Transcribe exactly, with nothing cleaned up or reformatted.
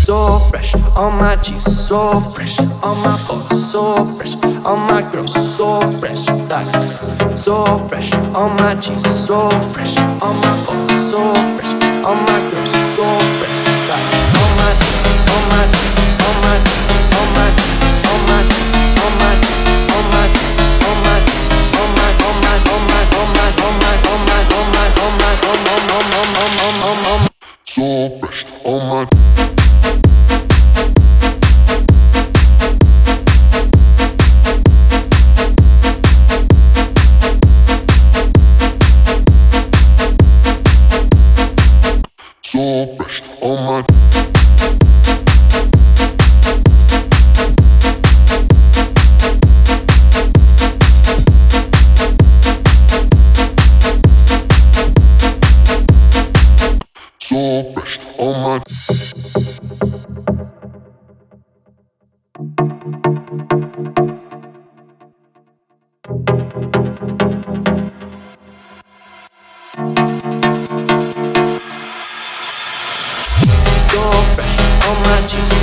so fresh. All my G's so fresh. All my boys so fresh. All my girls so fresh. Like, so fresh. All my G's so fresh. All my boys so fresh. All my girls so fresh. Like, all my G's, all my G's, all my G's, all my G's, all my G's, all my G's, all my G's, all my G's, all my, all my, all my, all my, all my, all my, all my, all my, all my, all my, all my, all my, so fresh. All my so fresh, all my so fresh, all my so fresh, all my G's